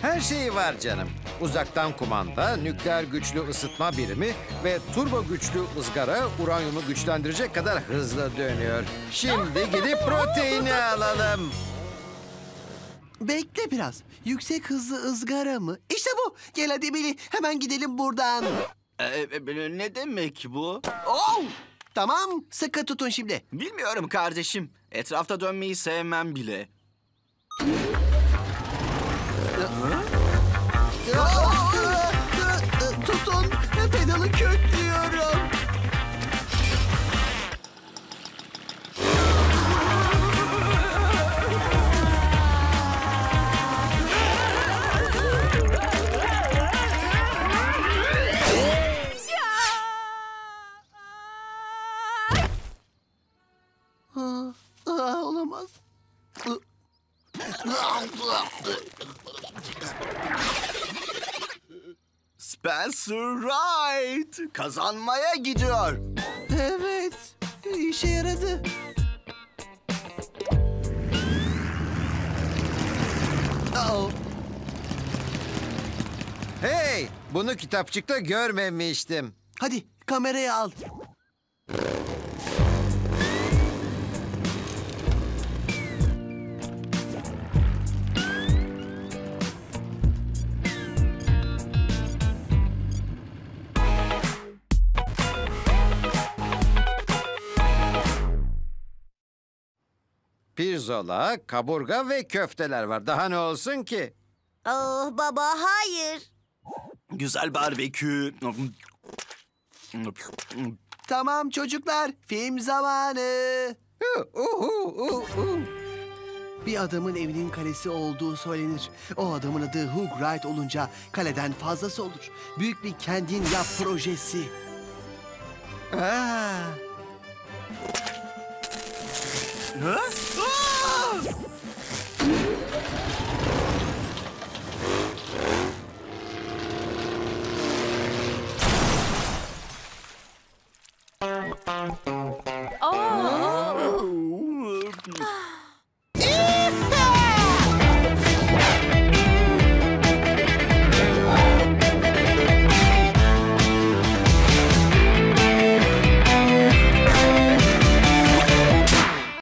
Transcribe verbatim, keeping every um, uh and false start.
Her şeyi var canım. Uzaktan kumanda, nükleer güçlü ısıtma birimi ve turbo güçlü ızgara uranyumu güçlendirecek kadar hızlı dönüyor. Şimdi gidip proteini alalım. Bekle biraz. Yüksek hızlı ızgara mı? İşte bu. Gel hadi Billy. Hemen gidelim buradan. Ee, ne demek bu? Oh! Tamam. Sıkı tutun şimdi. Bilmiyorum kardeşim. Etrafta dönmeyi sevmem bile. Tutun. Pedalı köklüyorum. Aa, aa, olamaz. Spencer Wright kazanmaya gidiyor. Evet, işe yaradı. Oh. Hey, bunu kitapçıkta görmemiştim. Hadi kamerayı al. Pirzola, kaburga ve köfteler var. Daha ne olsun ki? Oh baba hayır. Güzel barbekü. Tamam çocuklar, film zamanı. Hu, uhu, uhu. Bir adamın evinin kalesi olduğu söylenir. O adamın adı Hugh Wright olunca kaleden fazlası olur. Büyük bir kendin yap projesi. Aa, Ha? Aa!